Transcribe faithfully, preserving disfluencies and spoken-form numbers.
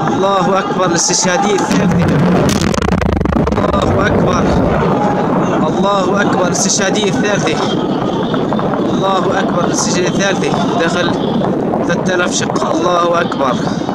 الله أكبر الاستشهادية الثالثة. الله أكبر. الله أكبر الاستشهادية الثالثة. الله أكبر الاستشهادية الثالثة دخل ثلاثة آلاف شقة. الله أكبر.